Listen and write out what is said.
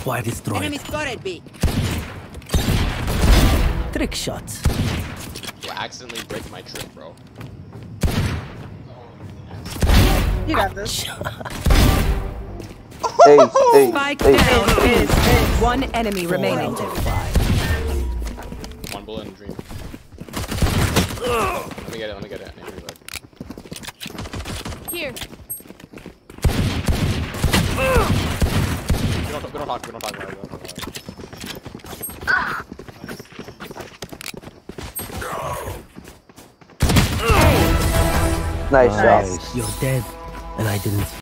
Why destroyed? Enemy spotted B. Trick shots. You accidentally break my trick, bro. You got this. Hey, Spike hey. down. One enemy remaining. One bullet in a dream. Let me get it. Name reload. Here. We don't talk about it. Nice shot. You're dead, and I didn't.